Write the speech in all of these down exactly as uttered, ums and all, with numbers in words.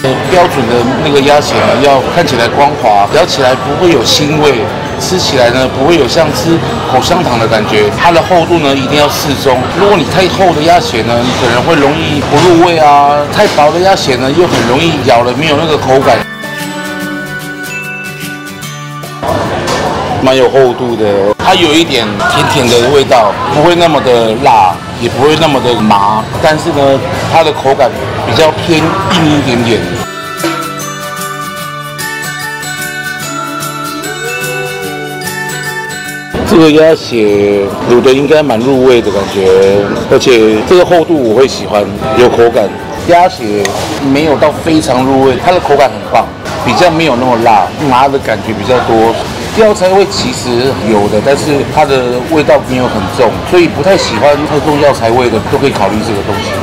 标准的那个鸭血呢，要看起来光滑，咬起来不会有腥味，吃起来呢不会有像吃口香糖的感觉。它的厚度呢一定要适中。如果你太厚的鸭血呢，你可能会容易不入味啊；太薄的鸭血呢，又很容易咬了没有那个口感。蛮有厚度的，它有一点甜甜的味道，不会那么的辣，也不会那么的麻，但是呢，它的口感比较偏硬一点点。这个鸭血卤的应该蛮入味的感觉，而且这个厚度我会喜欢，有口感。鸭血没有到非常入味，它的口感很棒，比较没有那么辣，麻的感觉比较多。药材味其实有的，但是它的味道没有很重，所以不太喜欢太重药材味的都可以考虑这个东西。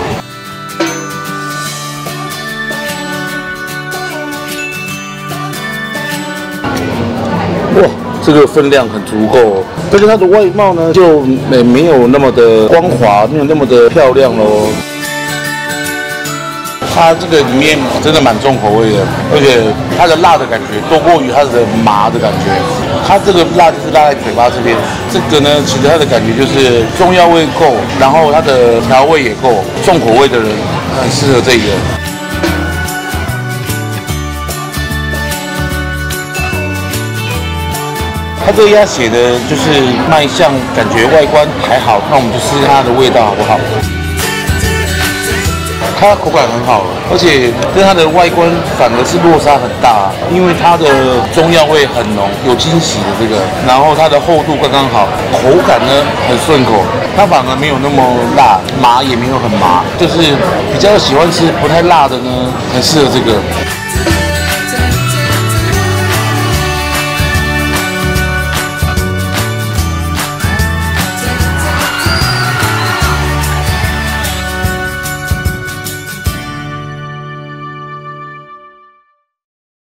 哇，这个分量很足够，但是它的外貌呢就没没有那么的光滑，没有那么的漂亮咯。它这个里面真的蛮重口味的，而且它的辣的感觉多过于它的麻的感觉。它这个辣就是辣在嘴巴这边，这个呢，其实它的感觉就是中药味够，然后它的调味也够，重口味的人很适合这个。它这个鸭血呢，就是卖相感觉外观还好，那我们就试试它的味道好不好？它口感很好，而且跟它的外观反而是落差很大，因为它的中药味很浓，有惊喜的这个，然后它的厚度刚刚好，口感呢很顺口，它反而没有那么辣，麻也没有很麻，就是比较喜欢吃不太辣的呢，很适合这个。